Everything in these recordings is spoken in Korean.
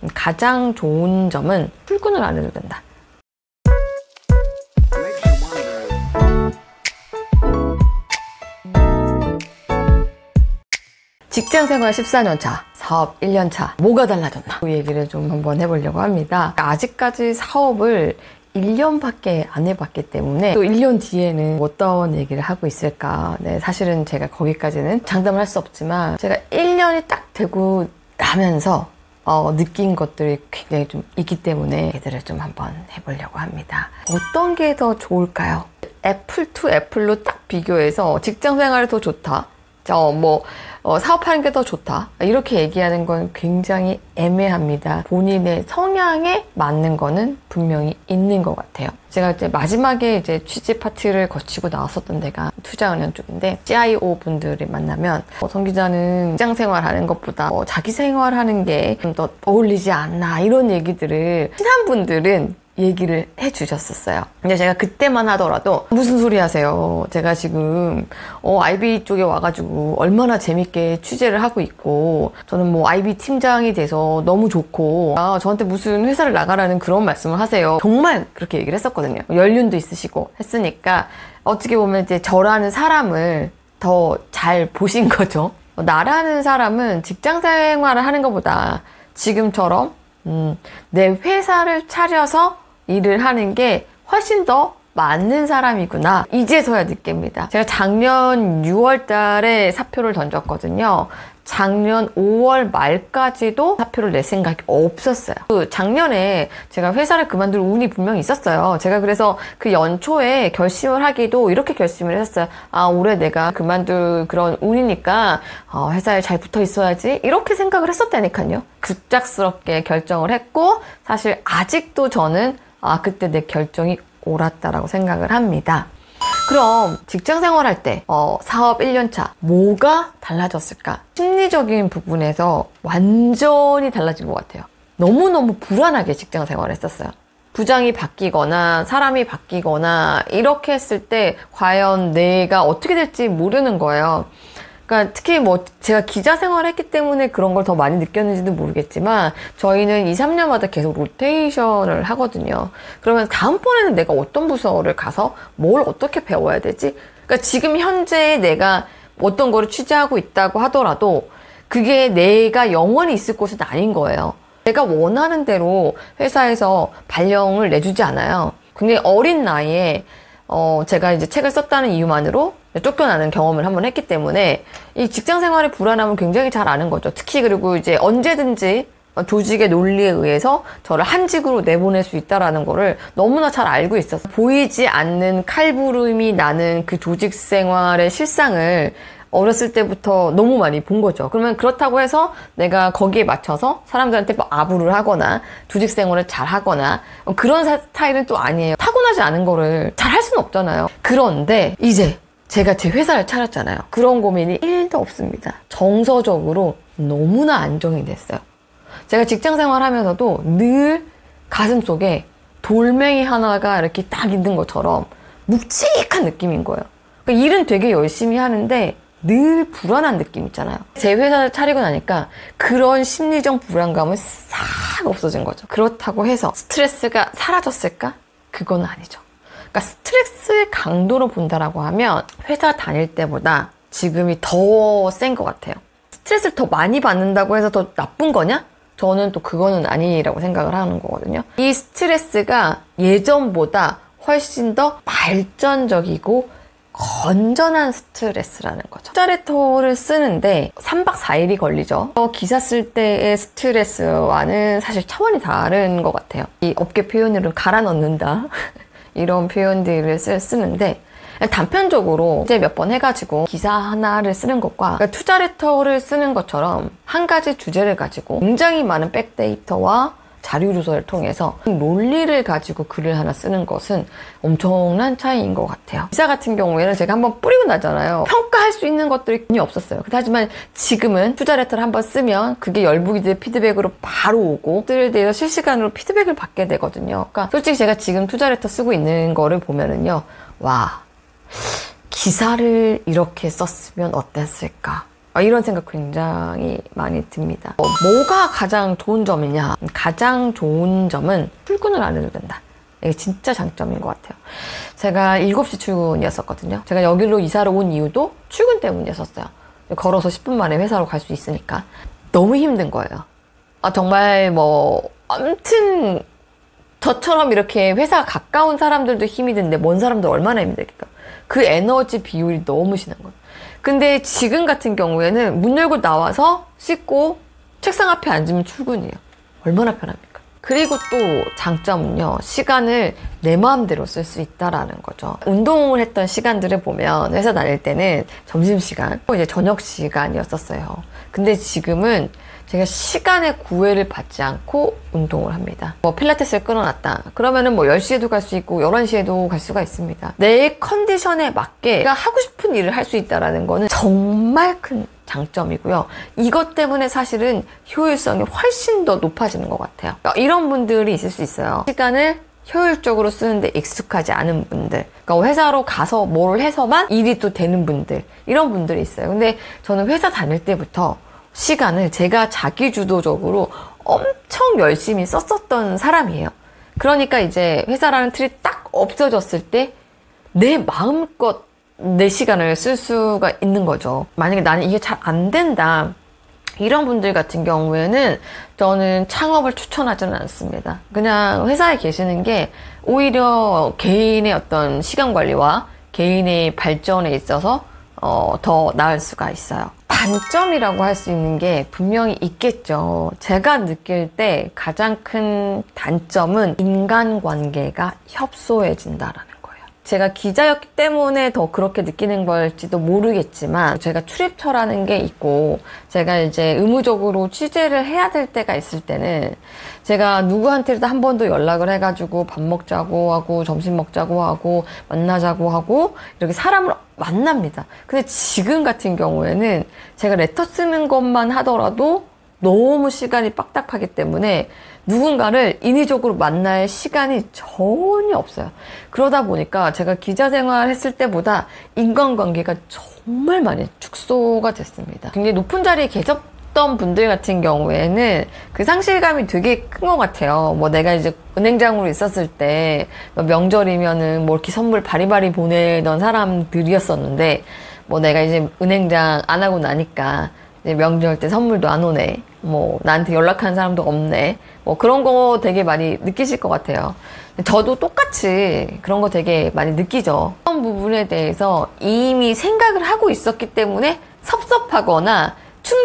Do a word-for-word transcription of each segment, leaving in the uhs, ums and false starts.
가장 좋은 점은 출근을 안 해도 된다. 직장생활 십사 년 차, 사업 일 년 차, 뭐가 달라졌나? 그 얘기를 좀 한번 해보려고 합니다. 아직까지 사업을 일 년밖에 안 해봤기 때문에 또 일 년 뒤에는 어떤 얘기를 하고 있을까. 네, 사실은 제가 거기까지는 장담을 할 수 없지만 제가 일 년이 딱 되고 나면서 어, 느낀 것들이 굉장히 좀 있기 때문에 얘들을 좀 한번 해보려고 합니다. 어떤 게 더 좋을까요? 애플 투 애플로 딱 비교해서 직장생활이 더 좋다. 어, 뭐 어, 사업하는 게 더 좋다 이렇게 얘기하는 건 굉장히 애매합니다. 본인의 성향에 맞는 거는 분명히 있는 것 같아요. 제가 이제 마지막에 이제 취직 파티를 거치고 나왔었던 데가 투자은행 쪽인데 씨아이오 분들을 만나면 어, 성 기자는 직장 생활하는 것보다 어, 자기 생활하는 게 좀 더 어울리지 않나 이런 얘기들을 친한 분들은 얘기를 해주셨었어요. 근데 제가 그때만 하더라도 무슨 소리 하세요. 제가 지금 어, 아이비 쪽에 와가지고 얼마나 재밌게 취재를 하고 있고 저는 뭐 아이비 팀장이 돼서 너무 좋고 아, 저한테 무슨 회사를 나가라는 그런 말씀을 하세요. 정말 그렇게 얘기를 했었거든요. 연륜도 있으시고 했으니까 어떻게 보면 이제 저라는 사람을 더 잘 보신 거죠. 나라는 사람은 직장 생활을 하는 것보다 지금처럼 음, 내 회사를 차려서 일을 하는 게 훨씬 더 맞는 사람이구나 이제서야 느낍니다. 제가 작년 유월 달에 사표를 던졌거든요. 작년 오월 말까지도 사표를 낼 생각이 없었어요. 그 작년에 제가 회사를 그만둘 운이 분명히 있었어요. 제가 그래서 그 연초에 결심을 하기도 이렇게 결심을 했었어요. 아, 올해 내가 그만둘 그런 운이니까 어, 회사에 잘 붙어 있어야지 이렇게 생각을 했었다니까요. 급작스럽게 결정을 했고 사실 아직도 저는 아, 그때 내 결정이 옳았다라고 생각을 합니다. 그럼 직장 생활할 때 어, 사업 일 년 차 뭐가 달라졌을까? 심리적인 부분에서 완전히 달라진 것 같아요. 너무너무 불안하게 직장 생활을 했었어요. 부장이 바뀌거나 사람이 바뀌거나 이렇게 했을 때 과연 내가 어떻게 될지 모르는 거예요. 그러니까 특히 뭐 제가 기자 생활을 했기 때문에 그런 걸 더 많이 느꼈는지도 모르겠지만 저희는 이, 삼 년마다 계속 로테이션을 하거든요. 그러면 다음번에는 내가 어떤 부서를 가서 뭘 어떻게 배워야 되지? 그러니까 지금 현재 내가 어떤 거를 취재하고 있다고 하더라도 그게 내가 영원히 있을 곳은 아닌 거예요. 내가 원하는 대로 회사에서 발령을 내주지 않아요. 굉장히 어린 나이에 어, 제가 이제 책을 썼다는 이유만으로 쫓겨나는 경험을 한번 했기 때문에 이 직장 생활의 불안함을 굉장히 잘 아는 거죠. 특히 그리고 이제 언제든지 조직의 논리에 의해서 저를 한직으로 내보낼 수 있다라는 거를 너무나 잘 알고 있었어요. 보이지 않는 칼부림이 나는 그 조직 생활의 실상을 어렸을 때부터 너무 많이 본 거죠. 그러면 그렇다고 해서 내가 거기에 맞춰서 사람들한테 뭐 아부를 하거나 조직 생활을 잘 하거나 그런 스타일은 또 아니에요. 타고나지 않은 거를 잘 할 수는 없잖아요. 그런데 이제 제가 제 회사를 차렸잖아요. 그런 고민이 일도 없습니다. 정서적으로 너무나 안정이 됐어요. 제가 직장 생활하면서도 늘 가슴속에 돌멩이 하나가 이렇게 딱 있는 것처럼 묵직한 느낌인 거예요. 그러니까 일은 되게 열심히 하는데 늘 불안한 느낌 있잖아요. 제 회사를 차리고 나니까 그런 심리적 불안감은 싹 없어진 거죠. 그렇다고 해서 스트레스가 사라졌을까? 그건 아니죠. 그러니까 스트레스의 강도로 본다라고 하면 회사 다닐 때보다 지금이 더 센 것 같아요. 스트레스를 더 많이 받는다고 해서 더 나쁜 거냐? 저는 또 그거는 아니라고 생각을 하는 거거든요. 이 스트레스가 예전보다 훨씬 더 발전적이고 건전한 스트레스라는 거죠. 투자레터를 쓰는데 삼 박 사 일이 걸리죠. 기사 쓸 때의 스트레스와는 사실 차원이 다른 것 같아요. 이 업계 표현으로는 갈아 넣는다 이런 표현들을 쓰는데 단편적으로 이제 몇 번 해가지고 기사 하나를 쓰는 것과 그러니까 투자레터를 쓰는 것처럼 한 가지 주제를 가지고 굉장히 많은 백데이터와 자료 조사를 통해서 논리를 가지고 글을 하나 쓰는 것은 엄청난 차이인 것 같아요. 기사 같은 경우에는 제가 한번 뿌리고 나잖아요. 평가할 수 있는 것들이 전혀 없었어요. 하지만 지금은 투자레터를 한번 쓰면 그게 열북이들 피드백으로 바로 오고 그들에 대해서 실시간으로 피드백을 받게 되거든요. 그러니까 솔직히 제가 지금 투자레터 쓰고 있는 거를 보면은요. 와, 기사를 이렇게 썼으면 어땠을까? 이런 생각 굉장히 많이 듭니다. 어, 뭐가 가장 좋은 점이냐? 가장 좋은 점은 출근을 안 해도 된다. 이게 진짜 장점인 것 같아요. 제가 일곱 시 출근이었었거든요. 제가 여기로 이사를 온 이유도 출근 때문이었어요. 걸어서 십 분 만에 회사로 갈 수 있으니까. 너무 힘든 거예요. 아, 정말 뭐 아무튼 저처럼 이렇게 회사가 가까운 사람들도 힘이 드는데 먼 사람들 얼마나 힘들겠까. 그 에너지 비율이 너무 심한 거예요. 근데 지금 같은 경우에는 문 열고 나와서 씻고 책상 앞에 앉으면 출근이에요. 얼마나 편합니까? 그리고 또 장점은요, 시간을 내 마음대로 쓸 수 있다라는 거죠. 운동을 했던 시간들을 보면 회사 다닐 때는 점심시간, 이제 저녁시간이었었어요. 근데 지금은 제가 시간의 구애를 받지 않고 운동을 합니다. 뭐 필라테스를 끊어놨다. 그러면은 뭐 열 시에도 갈 수 있고 열한 시에도 갈 수가 있습니다. 내 컨디션에 맞게 내가 하고 싶은 일을 할 수 있다는 거는 정말 큰 장점이고요. 이것 때문에 사실은 효율성이 훨씬 더 높아지는 것 같아요. 이런 분들이 있을 수 있어요. 시간을 효율적으로 쓰는데 익숙하지 않은 분들, 그러니까 회사로 가서 뭘 해서만 일이 또 되는 분들, 이런 분들이 있어요. 근데 저는 회사 다닐 때부터 시간을 제가 자기주도적으로 엄청 열심히 썼었던 사람이에요. 그러니까 이제 회사라는 틀이 딱 없어졌을 때 내 마음껏 내 시간을 쓸 수가 있는 거죠. 만약에 나는 이게 잘 안 된다, 이런 분들 같은 경우에는 저는 창업을 추천하지는 않습니다. 그냥 회사에 계시는 게 오히려 개인의 어떤 시간 관리와 개인의 발전에 있어서 어, 더 나을 수가 있어요. 단점이라고 할 수 있는 게 분명히 있겠죠. 제가 느낄 때 가장 큰 단점은 인간관계가 협소해진다라는 거예요. 제가 기자였기 때문에 더 그렇게 느끼는 걸지도 모르겠지만, 제가 출입처라는 게 있고 제가 이제 의무적으로 취재를 해야 될 때가 있을 때는 제가 누구한테도 한 번도 연락을 해가지고 밥 먹자고 하고 점심 먹자고 하고 만나자고 하고 이렇게 사람을 만납니다. 근데 지금 같은 경우에는 제가 레터 쓰는 것만 하더라도 너무 시간이 빡빡하기 때문에 누군가를 인위적으로 만날 시간이 전혀 없어요. 그러다 보니까 제가 기자 생활 했을 때보다 인간관계가 정말 많이 축소가 됐습니다. 굉장히 높은 자리에 계셨던 분들 같은 경우에는 그 상실감이 되게 큰 것 같아요. 뭐 내가 이제 은행장으로 있었을 때 명절이면은 뭐 이렇게 선물 바리바리 보내던 사람들이었었는데, 뭐 내가 이제 은행장 안 하고 나니까 이제 명절 때 선물도 안 오네, 뭐 나한테 연락하는 사람도 없네, 뭐 그런 거 되게 많이 느끼실 것 같아요. 저도 똑같이 그런 거 되게 많이 느끼죠. 그런 부분에 대해서 이미 생각을 하고 있었기 때문에 섭섭하거나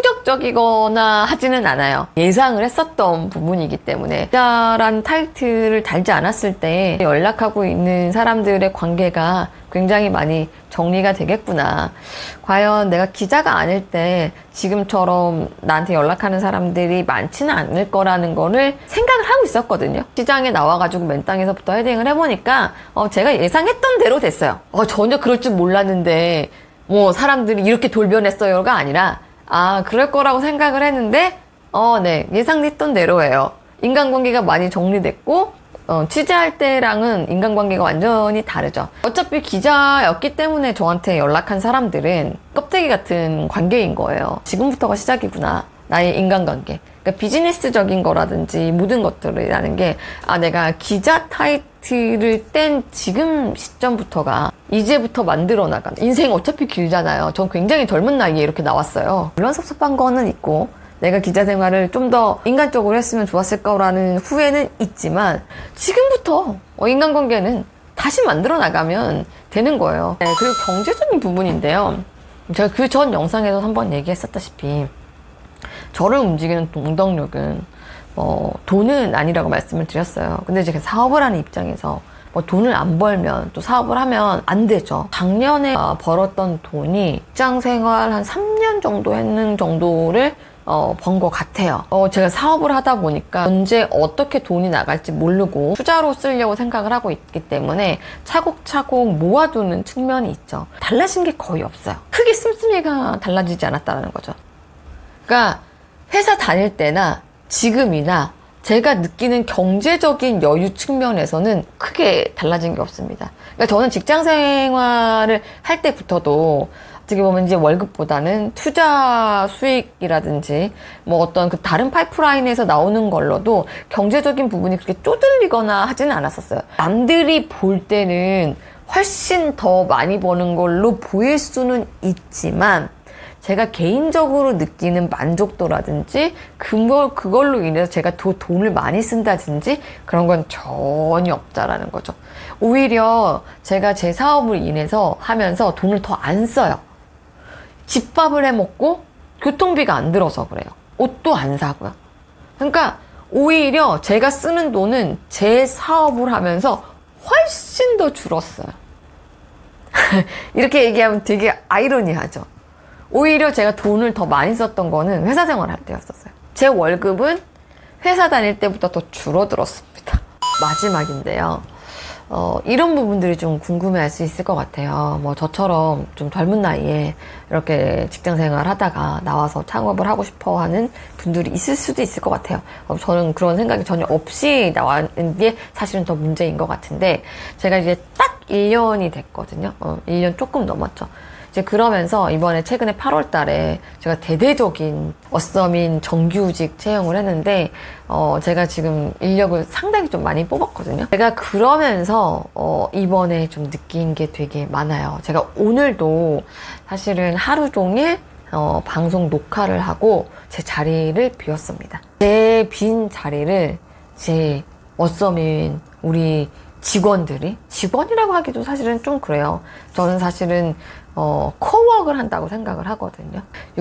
충격적이거나 하지는 않아요. 예상을 했었던 부분이기 때문에. 기자란 타이틀을 달지 않았을 때 연락하고 있는 사람들의 관계가 굉장히 많이 정리가 되겠구나. 과연 내가 기자가 아닐 때 지금처럼 나한테 연락하는 사람들이 많지는 않을 거라는 거를 생각을 하고 있었거든요. 시장에 나와가지고 맨땅에서부터 헤딩을 해보니까 어, 제가 예상했던 대로 됐어요. 어, 전혀 그럴 줄 몰랐는데 뭐 사람들이 이렇게 돌변했어요가 아니라, 아, 그럴 거라고 생각을 했는데, 어, 네, 예상했던 대로예요. 인간관계가 많이 정리됐고, 어, 취재할 때랑은 인간관계가 완전히 다르죠. 어차피 기자였기 때문에 저한테 연락한 사람들은 껍데기 같은 관계인 거예요. 지금부터가 시작이구나, 나의 인간관계. 그러니까 비즈니스적인 거라든지 모든 것들이라는 게, 아, 내가 기자 타이틀을 뗀 지금 시점부터가 이제부터 만들어 나가는, 인생 어차피 길잖아요. 전 굉장히 젊은 나이에 이렇게 나왔어요. 물론 섭섭한 거는 있고 내가 기자 생활을 좀 더 인간적으로 했으면 좋았을 거라는 후회는 있지만, 지금부터 인간관계는 다시 만들어 나가면 되는 거예요. 네, 그리고 경제적인 부분인데요, 제가 그 전 영상에서 한번 얘기했었다시피 저를 움직이는 동덕력은 뭐 돈은 아니라고 말씀을 드렸어요. 근데 제가 사업을 하는 입장에서 뭐 돈을 안 벌면 또 사업을 하면 안 되죠. 작년에 벌었던 돈이 직장 생활 한 삼 년 정도 했는 정도를 어, 번 것 같아요. 어, 제가 사업을 하다 보니까 언제 어떻게 돈이 나갈지 모르고 투자로 쓰려고 생각을 하고 있기 때문에 차곡차곡 모아두는 측면이 있죠. 달라진 게 거의 없어요. 크게 씀씀이가 달라지지 않았다는 거죠. 그러니까 회사 다닐 때나 지금이나 제가 느끼는 경제적인 여유 측면에서는 크게 달라진 게 없습니다. 그러니까 저는 직장 생활을 할 때부터도 어떻게 보면 이제 월급보다는 투자 수익이라든지 뭐 어떤 그 다른 파이프라인에서 나오는 걸로도 경제적인 부분이 그렇게 쪼들리거나 하지는 않았었어요. 남들이 볼 때는 훨씬 더 많이 버는 걸로 보일 수는 있지만 제가 개인적으로 느끼는 만족도라든지 그걸, 그걸로 인해서 제가 더 돈을 많이 쓴다든지 그런 건 전혀 없다라는 거죠. 오히려 제가 제 사업을 인해서 하면서 돈을 더 안 써요. 집밥을 해 먹고 교통비가 안 들어서 그래요. 옷도 안 사고요. 그러니까 오히려 제가 쓰는 돈은 제 사업을 하면서 훨씬 더 줄었어요. 이렇게 얘기하면 되게 아이러니하죠. 오히려 제가 돈을 더 많이 썼던 거는 회사 생활할 때였었어요. 제 월급은 회사 다닐 때보다 더 줄어들었습니다. 마지막인데요. 어, 이런 부분들이 좀 궁금해할 수 있을 것 같아요. 뭐 저처럼 좀 젊은 나이에 이렇게 직장 생활 하다가 나와서 창업을 하고 싶어 하는 분들이 있을 수도 있을 것 같아요. 어, 저는 그런 생각이 전혀 없이 나왔는 게 사실은 더 문제인 것 같은데, 제가 이제 딱 일 년이 됐거든요. 어, 일 년 조금 넘었죠. 이제 그러면서 이번에 최근에 팔월 달에 제가 대대적인 어썸인 정규직 채용을 했는데, 어, 제가 지금 인력을 상당히 좀 많이 뽑았거든요. 제가 그러면서, 어, 이번에 좀 느낀 게 되게 많아요. 제가 오늘도 사실은 하루 종일, 어, 방송 녹화를 하고 제 자리를 비웠습니다. 제 빈 자리를 제 어썸인 우리 직원들이, 직원이라고 하기도 사실은 좀 그래요. 저는 사실은 어, 코워크를 한다고 생각을 하거든요.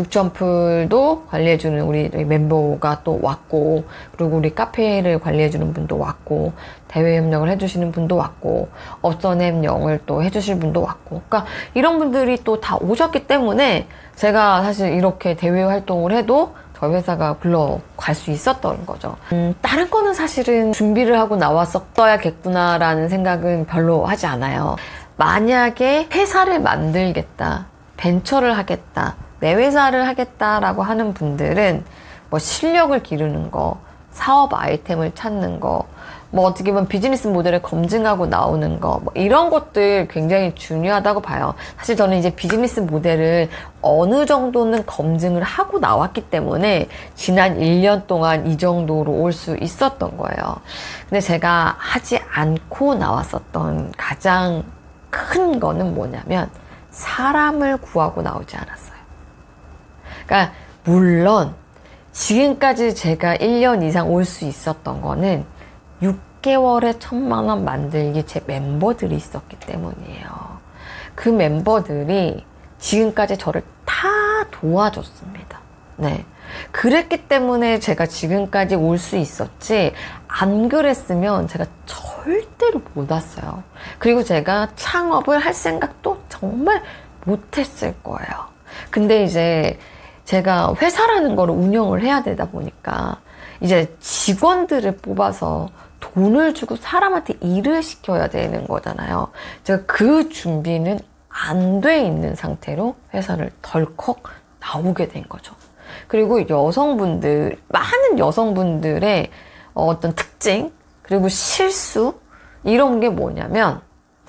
육점풀도 관리해주는 우리 멤버가 또 왔고, 그리고 우리 카페를 관리해주는 분도 왔고, 대외 협력을 해주시는 분도 왔고, 업선앱 영을 또 해주실 분도 왔고, 그러니까 이런 분들이 또 다 오셨기 때문에 제가 사실 이렇게 대외 활동을 해도 저희 회사가 불러갈 수 있었던 거죠. 음, 다른 거는 사실은 준비를 하고 나왔었어야겠구나라는 생각은 별로 하지 않아요. 만약에 회사를 만들겠다, 벤처를 하겠다, 내 회사를 하겠다라고 하는 분들은 뭐 실력을 기르는 거, 사업 아이템을 찾는 거, 뭐 어떻게 보면 비즈니스 모델을 검증하고 나오는 거, 뭐 이런 것들 굉장히 중요하다고 봐요. 사실 저는 이제 비즈니스 모델을 어느 정도는 검증을 하고 나왔기 때문에 지난 일 년 동안 이 정도로 올 수 있었던 거예요. 근데 제가 하지 않고 나왔었던 가장 큰 거는 뭐냐면 사람을 구하고 나오지 않았어요. 그러니까 물론 지금까지 제가 일 년 이상 올 수 있었던 거는 육 개월에 천만 원 만들기 제 멤버들이 있었기 때문이에요. 그 멤버들이 지금까지 저를 다 도와줬습니다. 네. 그랬기 때문에 제가 지금까지 올 수 있었지, 안 그랬으면 제가 절대로 못 왔어요. 그리고 제가 창업을 할 생각도 정말 못 했을 거예요. 근데 이제 제가 회사라는 거를 운영을 해야 되다 보니까 이제 직원들을 뽑아서 돈을 주고 사람한테 일을 시켜야 되는 거잖아요. 제가 그 준비는 안 돼 있는 상태로 회사를 덜컥 나오게 된 거죠. 그리고 여성분들, 많은 여성분들의 어떤 특징, 그리고 실수, 이런 게 뭐냐면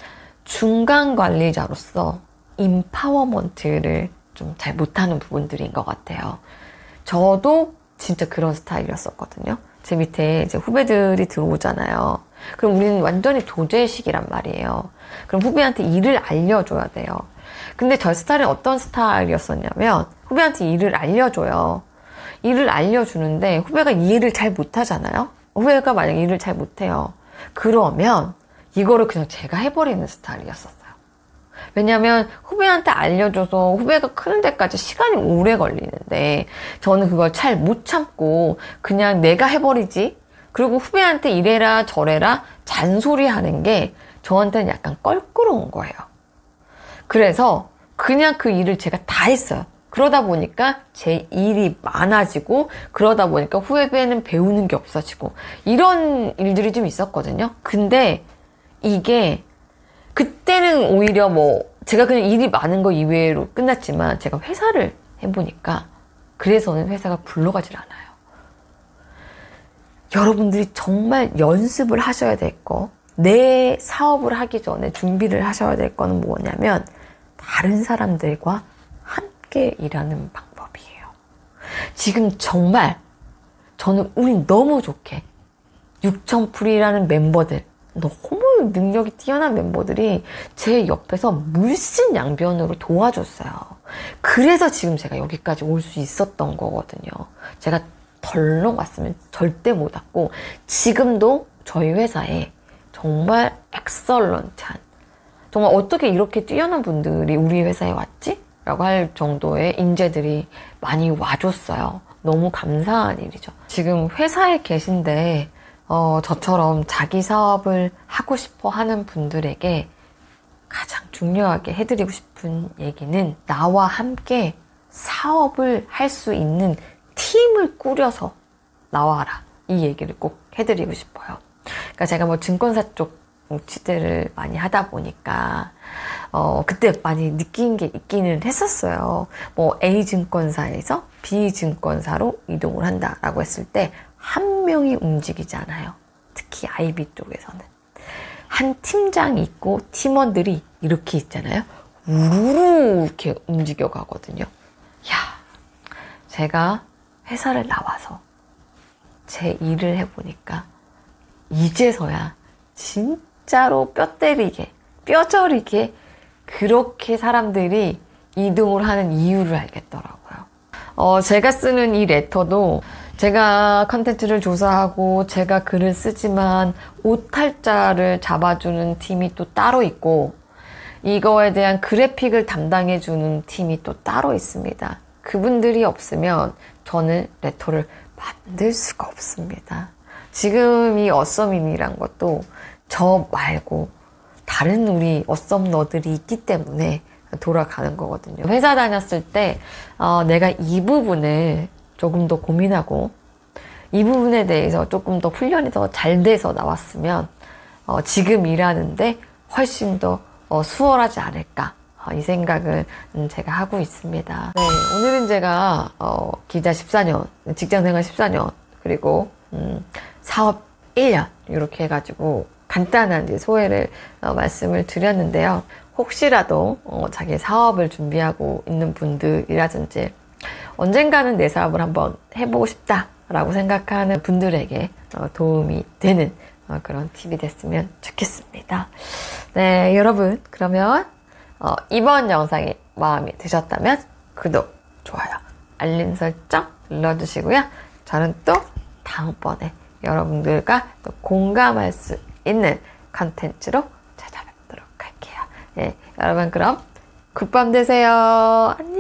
중간 관리자로서 인파워먼트를 좀 잘 못하는 부분들인 것 같아요. 저도 진짜 그런 스타일이었었거든요. 제 밑에 이제 후배들이 들어오잖아요. 그럼 우리는 완전히 도제식이란 말이에요. 그럼 후배한테 일을 알려줘야 돼요. 근데 저 스타일은 어떤 스타일이었었냐면 후배한테 일을 알려줘요. 일을 알려주는데 후배가 이 일을 잘 못하잖아요. 후배가 만약 일을 잘 못해요. 그러면 이거를 그냥 제가 해버리는 스타일이었었어요. 왜냐면 후배한테 알려줘서 후배가 크는 데까지 시간이 오래 걸리는데 저는 그걸 잘 못 참고 그냥 내가 해버리지. 그리고 후배한테 이래라 저래라 잔소리하는 게 저한테는 약간 껄끄러운 거예요. 그래서 그냥 그 일을 제가 다 했어요. 그러다 보니까 제 일이 많아지고, 그러다 보니까 후배는 배우는 게 없어지고, 이런 일들이 좀 있었거든요. 근데 이게 그때는 오히려 뭐 제가 그냥 일이 많은 거 이외로 끝났지만 제가 회사를 해보니까 그래서는 회사가 굴러가질 않아요. 여러분들이 정말 연습을 하셔야 될 거, 내 사업을 하기 전에 준비를 하셔야 될 거는 뭐냐면 다른 사람들과 함께 일하는 방법이에요. 지금 정말 저는 운이 너무 좋게 육천풀이라는 멤버들, 너무 능력이 뛰어난 멤버들이 제 옆에서 물신양변으로 도와줬어요. 그래서 지금 제가 여기까지 올 수 있었던 거거든요. 제가 덜렁 왔으면 절대 못 왔고, 지금도 저희 회사에 정말 엑설런트한, 정말 어떻게 이렇게 뛰어난 분들이 우리 회사에 왔지? 라고 할 정도의 인재들이 많이 와줬어요. 너무 감사한 일이죠. 지금 회사에 계신데 어, 저처럼 자기 사업을 하고 싶어 하는 분들에게 가장 중요하게 해드리고 싶은 얘기는, 나와 함께 사업을 할 수 있는 팀을 꾸려서 나와라. 이 얘기를 꼭 해드리고 싶어요. 그러니까 제가 뭐 증권사 쪽 취재를 많이 하다 보니까 어, 그때 많이 느낀 게 있기는 했었어요. 뭐 A 증권사에서 B 증권사로 이동을 한다라고 했을 때 한 명이 움직이지 않아요. 특히 아이비 쪽에서는. 한 팀장이 있고 팀원들이 이렇게 있잖아요. 우르르 이렇게 움직여 가거든요. 야, 제가 회사를 나와서 제 일을 해보니까 이제서야 진짜로 뼈 때리게, 뼈 저리게 그렇게 사람들이 이동을 하는 이유를 알겠더라고요. 어, 제가 쓰는 이 레터도 제가 컨텐츠를 조사하고 제가 글을 쓰지만 오탈자를 잡아주는 팀이 또 따로 있고, 이거에 대한 그래픽을 담당해주는 팀이 또 따로 있습니다. 그분들이 없으면 저는 레터를 만들 수가 없습니다. 지금 이 어썸인이란 것도 저 말고 다른 우리 어썸너들이 있기 때문에 돌아가는 거거든요. 회사 다녔을 때 어, 내가 이 부분을 조금 더 고민하고 이 부분에 대해서 조금 더 훈련이 더 잘 돼서 나왔으면 어, 지금 일하는데 훨씬 더 어, 수월하지 않을까, 어, 이 생각을 음, 제가 하고 있습니다. 네, 오늘은 제가 어, 기자 십사 년, 직장생활 십사 년, 그리고 음, 사업 일 년 이렇게 해가지고 간단한 이제 소회를 어, 말씀을 드렸는데요. 혹시라도 어, 자기 사업을 준비하고 있는 분들이라든지 언젠가는 내 사업을 한번 해보고 싶다라고 생각하는 분들에게 어, 도움이 되는 어, 그런 팁이 됐으면 좋겠습니다. 네, 여러분, 그러면 어, 이번 영상이 마음에 드셨다면 구독, 좋아요, 알림 설정 눌러주시고요. 저는 또 다음번에 여러분들과 또 공감할 수 있는 컨텐츠로 찾아뵙도록 할게요. 네, 여러분 그럼 굿밤 되세요. 안녕.